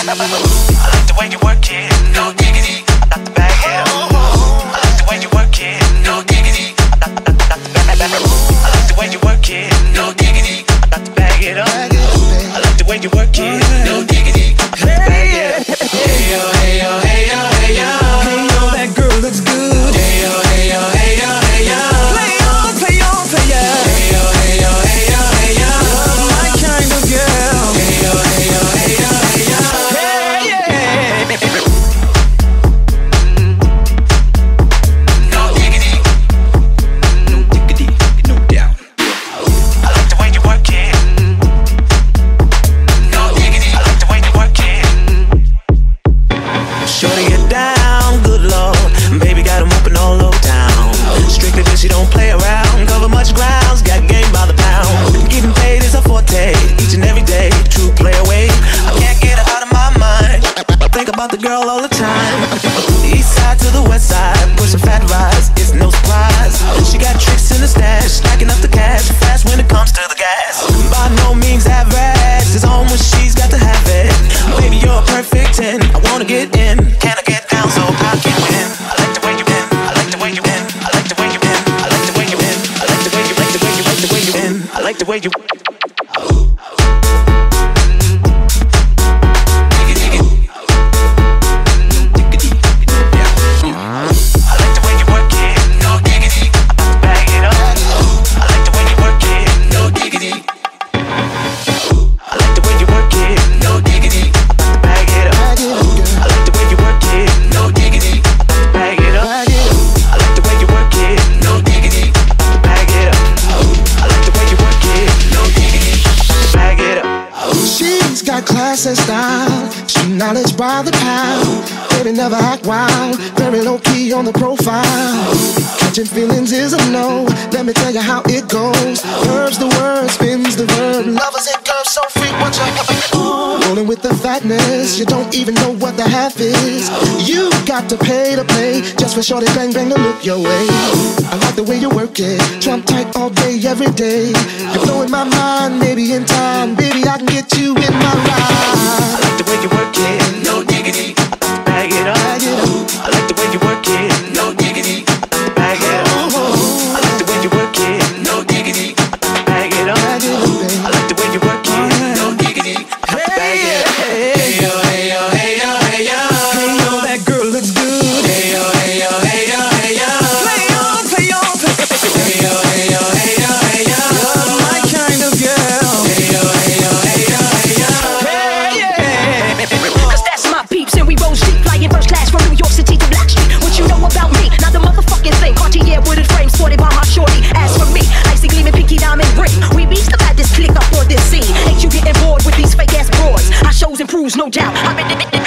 like the way you work it, no diggity. I got the bag it up. I like the way you work it, no diggity. I got the bag it up. I like the way you work it, no diggity. I got the bag it up. I like the way you work it, no diggity. I got the bag it up. Hey yo, hey yo, hey yo, hey yo. Hey yo, that girl looks good. Hey yo, hey yo, hey yo, hey yo. Play on, play on, play on. Hey yo, hey yo, hey yo, hey yo. My kind of girl. Hey yo, hey yo, hey yo, hey yo. Hey, yeah. No diggity, No diggity, no doubt. I like the way you work it. No diggity, I like the way you work it. Shorty get down, good lord. Baby got 'em open all over town. Strictly bitch, she don't play around. Cover much grounds, got game by the pound. Getting paid is a forte, each and every day. True play away, I can't get her out of my mind. I think about the girl all the time. East side to the west side, pushing fat rides, it's no surprise. She got tricks in the stash, stacking up the cash fast when it comes to the gas. By no means average, it's on when she's got to have it. Baby, you're a perfect 10, I wanna get in. Can I get down so I can win? I like the way you win. I like the way you win. I like the way you win. I like the way you win. I like the way you like the way you like the way you win. I like the way you. I like the way you work it, no diggity. I got to bag it up. I like the way you work it, no diggity. I like the way you work it, no diggity. I got to bag it up. I like the way you work it, no diggity. I got to bag it up. I like the way you work it, no diggity. I got to bag it up. I like the way you work it, no diggity. I got to bag it up. She's got class and style, she knowledge by the pound. Baby never act wild, very low key on the profile. Catching feelings is a no, let me tell you how it goes. Curves the word, spins the verb, lovers it curves so frequent. Rolling with the fatness, you don't even know what the half is. You got to pay to play, just for shorty bang bang to look your way. I like the way you work it, trump tight all day, every day. You're blowing my mind, maybe in time, baby I can get you in my ride. I like the way you work it, no diggity. I got to bag it up. I like the way you work it, no diggity. I got to bag it up. I like the way you work it, no diggity. I got to bag it up. I like the way you work it, no diggity. I got to bag it up. Hey yo, hey yo, hey yo, hey yo. Hey yo, that girl looks good. Hey yo, hey yo, hey yo, hey yo. Play on, play on, play on. Hey yo, hey yo, hey yo, hey yo. My kind of girl. Hey yo, hey yo, hey yo, hey yo. Hey, yeah. Cause that's my peeps and we roll street flying first class from New York City to Blackstreet. What you know about me? Not the motherfucking thing. Cartier wooded frame sported by my shorty. As for me, icy gleaming pinky diamond ring. We reach the baddest click up on this scene. Ain't you getting bored with these fake ass broads? Our shows improves, no doubt. I've been